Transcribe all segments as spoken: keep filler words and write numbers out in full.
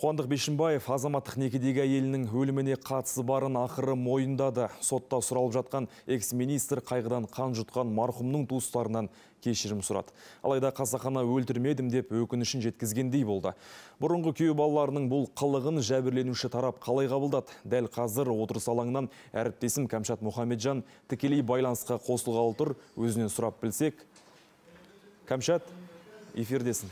Қуандық Бишімбаев азаматтық некедегі әйелінің өліміне қатысы барын ақыры мойындады. Сотта сұралып жатқан экс-министр қайғыдан қан жұтқан марқұмның туыстарынан кешірім сұрады. Алайда қасақана өлтірмедім деп өкінішін жеткізгендей болды. Бұрынғы күйеу балаларының бұл қылығын жәбірленуші тарап қалай қабылдады? Дәл қазір отырыс алаңынан әріптесім Кәмшат Мұхамеджан тікелей байланысқа қосылғалы тұр. Өзінен сұрап білсек. Кәмшат, эфирдесің.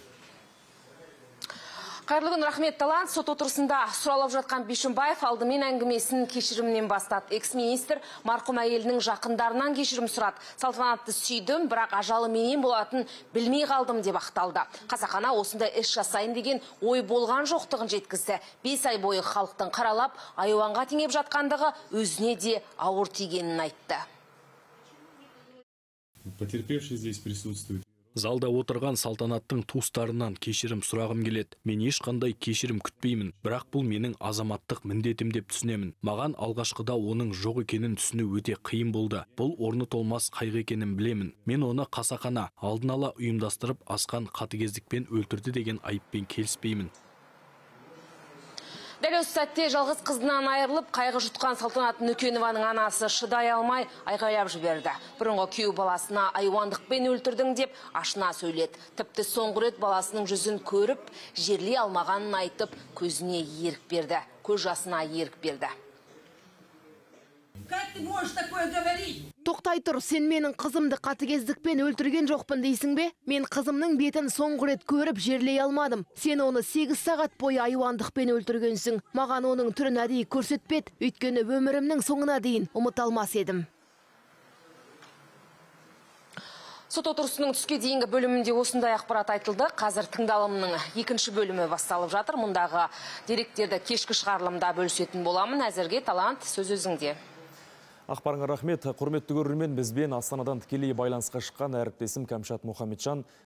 Қайырлы күн, рахмет, Талант. Сот отырысында сұралып жатқан Бишімбаев алдымен әңгімесін кешірімнен бастады. Экс-министр марқұм әйелінің жақындарынан кешірім сұрады. Салтанатты сүйдім, бірақ ажалы менен болатын білмей қалдым деп ақталды. Қасақана осындай іс жасайын деген ой болған жоқтығын жеткізді. Бес ай бойы халықтың қаралап, айуанға теңеп жатқандығы өзіне де ауыр тигенін айтты. Потерпевший здесь присутствует. Залда отырған салтанаттың туыстарынан кешірім сұрағым келеді. Мен ешқандай кешірім күтпеймін, бірақ бұл менің азаматтық міндетім деп түсінемін. Маған алғашқыда оның жоқ екенін түсіну өте қиын болды. Бұл орны толмас қайғы екенін білемін. Мен оны қасақана алдын ала ұйымдастырып асқан қатыгездікпен өлтірді деген айыппен келіспеймін. Дәл осы сәтте жалғыз қызынан айырылып, қайғы жұтқан Салтанат Нүкенованың анасы шыдай алмай айғайлап жіберді. Бұрынғы күйеу баласына айуандықпен өлтірдің деп ашына сөйледі. Тіпті соңғы рет баласының жүзін көріп, жерлей алмағанын айтып, көзіне ерік берді. Көз жасына ерік берді. Как ты можешь такое говорить? Тоқтай тұр, сен менің қызымды қатыгездікпен өлтірген жоқпын дейсің бе? Мен қызымның бетін соңғы рет көріп жерлей алмадым. Сен оны сегіз сағат бойы айуандықпен өлтіргенсің. Маған оның түрін әдейі көрсетпеді, өйткені өмірімнің соңына дейін ұмыта алмас едім. Сот отырысының түске дейінгі бөлімінде осындай ақпарат айтылды. Қазір тыңдалымның екінші бөлімі басталып жатыр. Мұндағы деректерді кешкі шығарылымда бөлісетін боламын. Әзірге Талант, сөз өзіңде. Ақпарыңа рахмет. Құрметті көрермен, бізбен Астанадан тікелей байланысқа шыққан әріптесім Кәмшат Мұхамеджан